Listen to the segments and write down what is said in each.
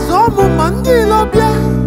zomu mandilo bia.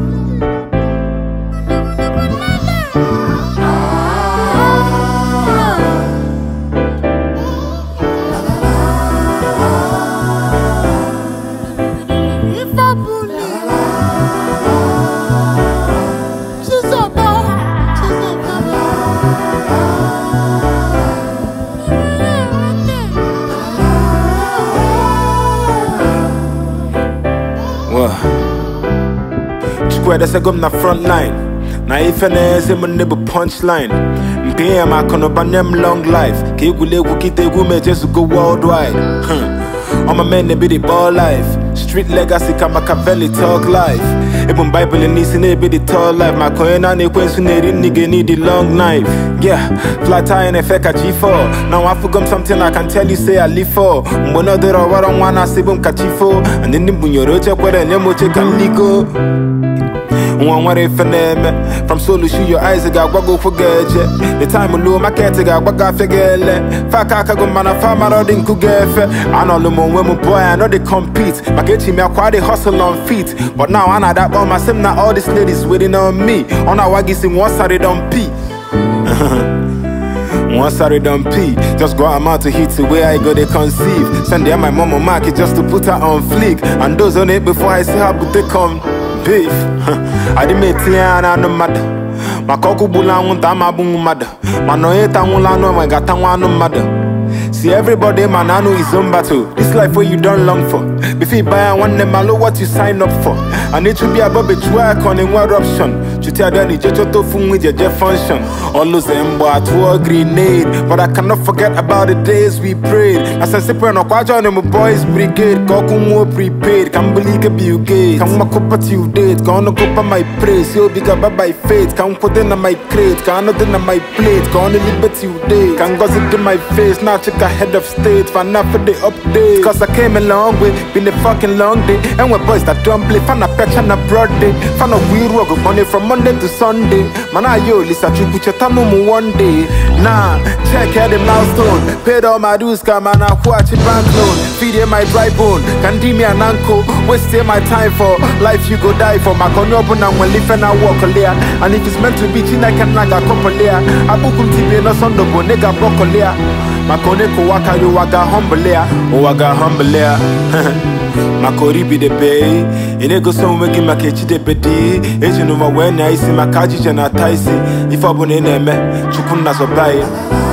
Square that's a gum na front line. Na if an ass him a nibble punchline. PM I can up on them long life. Kigule wukite gume just go worldwide. I'm a man that be the ball life. Street legacy ka Machiavelli talk life. Even Bible in this be the tall life. My coin and the question nigga need the long knife. Yeah, flat tire and effect at G4. Now I forgot something I can tell you say I live for. Mbono de ro waron wana sibum kachifo. And then the bunyoro check where and yemo check and ligo. From solo shoot your eyes got go forget the time low my cat got waga figure Fakaka go man a farmer or didn't cook I know the women boy I know they compete. My get me quite they hustle on feet. But now I know that all my sim now all these ladies waiting on me. On our waggy sim one side don't pee. One side don't pee. Just go out to hit the way I go they conceive. Send them my mama market just to put her on fleek. And those on it before I see how good they come. Beef, I didn't make Tiana no matter. My cocoa bulan won't have my boom mother. My no eta wula no my gata no mother. See everybody man I know his own battle. This life where you don't long for. Before you buy one them I know what you sign up for. I need to be above it work on in one option. You tell them you just to fun with your jet function. All those them boy to a grenade. But I cannot forget about the days we prayed. As I say no kwaja on my boys brigade. Koku more prepaid. Can't believe it be gay. Can't make up at you date. Gonna go up my praise. You'll be got by faith. Can't put in my crate. Can't not in my plate. Gonna liberty you day. Can't gossip in my face. Now check head of state. Fan up for the update. Cause I came a long way. Been a fucking long day. And when boys that don't play. Fan a patch and a broad day. Fan a weird work of money from Monday to Sunday. Man, I yo, listen to put your time on one day. Nah, check out the milestone. Paid all my dues, come and I watch a bank loan. Feed my dry bone, can do me an uncle. Waste my time for life you go die for. My con open and when live and I walk a layer. And if it's meant to be, I can like a couple layer. I book him TV no son of nigga broccoli. My connect waka you waga humble layer. Oh, waga humble layer. Makori be the pay. In go some make my catch the pedi. Agent over when I see my kaji and I taisi. If I bone in me, chukuna so buy.